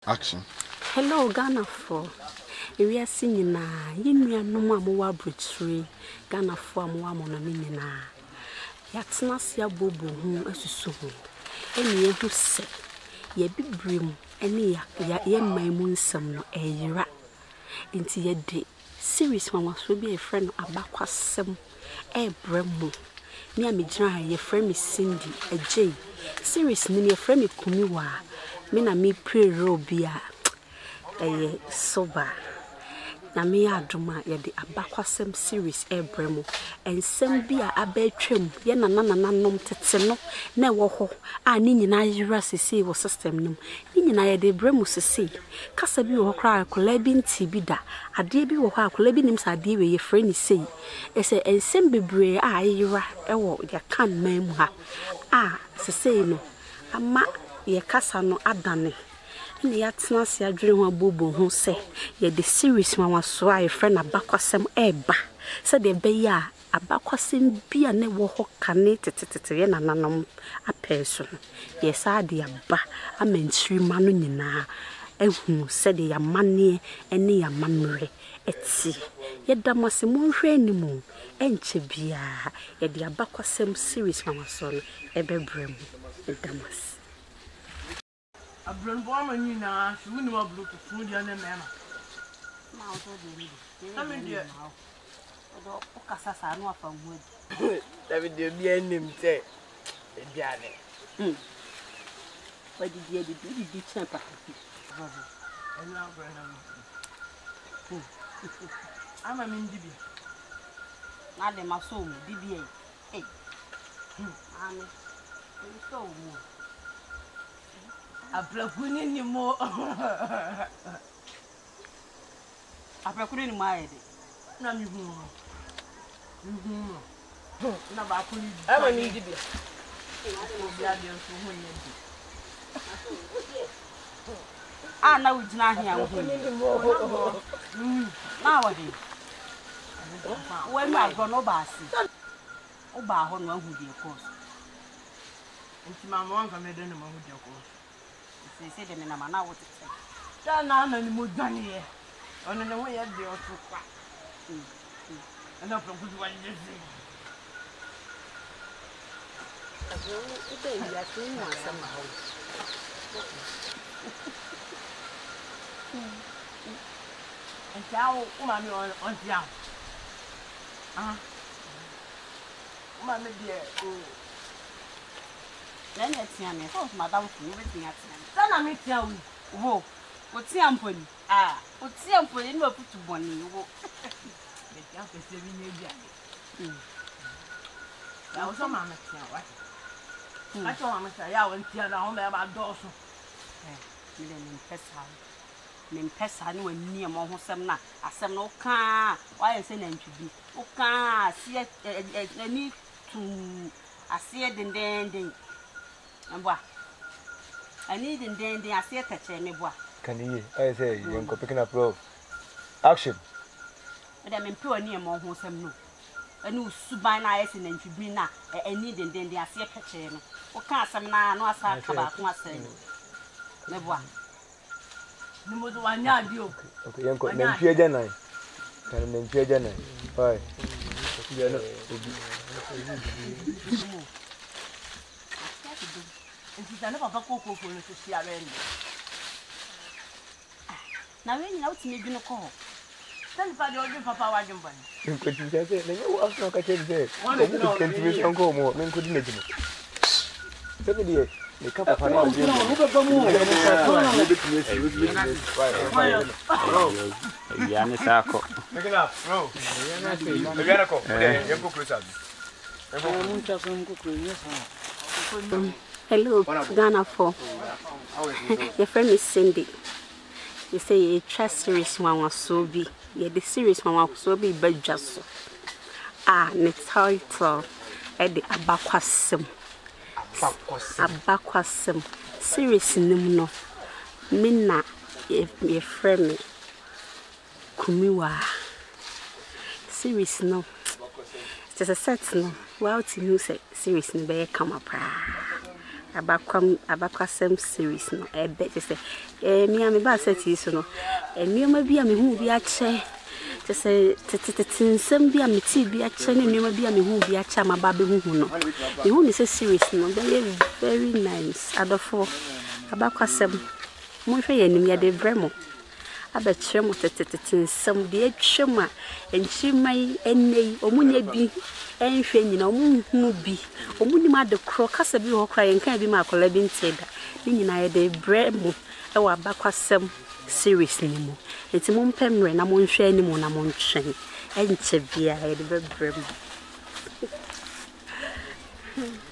Action. Hello, Ghana for. We are singing na. You no more more bridge. Ghana for more money na. Yatsna sia bobo hu asusu. Eni ye hu se. Ye bi brim. Eni ya maimu nsam no eyira. Inti ye de. Series mama so be a friend abakwasem. Bremu. Ni amegyina ye friend me Cindy J. Series ni ye friend me Kumiwa. Me na me pre-robia soba na me adoma ye de abakwasem series bremu ensem bia abetwam ye nanananom tete no na ewo ho a ni nyina yira sese wo system nim ni nyina ye de bremu sese kasa bi wo kra akola bi nti bi da ade bi wo ho akola bi nim sa ade we ye frɛ ni sei ese ensem bebre a yira ewo ya kan mamu ha a sese no ama ye kasa no adane ni yatsna se adwere ho abobo ho se ye the series ma so a ye friend abakwasem eba se de be ya abakwasem bia ne wo ho kane tetetete ye nananom apeso ye sa de aba amantri ma no nyina ehu se de ya mane ene ya manre eti ye damase monhwe animu enche bia ye de abakwasem series ma so no ebebrem damase Abron boy na she wouldn't have looked through the other man. Now I mean, dear, Ocasasa, no from wood. David, dear, be a name, say, Diane. Why did you do chamber? And now, I'm a mean DB. Not the muscle, DBA. Hey, I'm so a plafun anymore. I couldn't mind it. None you I'm a mean DB. Ah, now it's not here. Nowadays, when I go no bassy, oh, Bahon, one who be a course. And my mom can make them with your course. They say them in a manner what it says. Don't know any more done here. On the way at the auto quack. Enough of good one, you see. And now, Mammy on down. Mammy dear, then it's him, Madame, everything at him. then I meet you. Whoa, what's the ampony? Ah, what's the ampony? No put to one. Make up a 7 years. I was a mamma, what? I told Mamma, I went here down there about Dawson. Pesa no ani am ho sem na asem no ka why say na ntwi o ka see ani tu ase den amboa ani den ase tache me boa can you I say you go picking up bro action but am mpe ani am ho sem no ani usuban na ase na ntwi na ani den ase tache no o ka asem na no asa ka ba ko ase me boa ni mo do anya di o okay yanko mentwe janai kan mentwe janai bye ya no obi nti tane papa koko no so sia be ni na we nyina utime dwene ko tane pa de o papa wa dwon ban yanko ti say na you ask no ka che say o ti tv so ko mo men ko di na jino sabe die le kapa pa na je no be ba mu ya ne sako Make up, bro. Me viene con. Yanko cruzado. Hello, Ghana for. Your friend is Cindy. You say a trust series one was so be. Yeah, the series one was so be but just so. Ah, next title at the Abakwasem. Abakwasem. Series no. Minna, your friend me. Kumiwa. Series no. Just a set no. Well, to you say series no be come up. abakwasem series no ebe say me am ba set yi so no enema bi a me hu bi a che say nsem bi a me ti bi a che ne enema bi a me hu bi a che ma ba be hu no me hu ni say series no very nice adofo abakwasem mo hwe ye nim ye de bremo abetwem nsem de atwem a enchimai enei omunya bi enhwe nyina omunhu bi omunim ade kro kasa bi ho kra yenkan bi ma akola bi nteda ni nyina ye de bremo e wa bakwasem series ni mu enti mo mpemre na mo nhwe ani mu na mo ntwen enche bia ye de bremo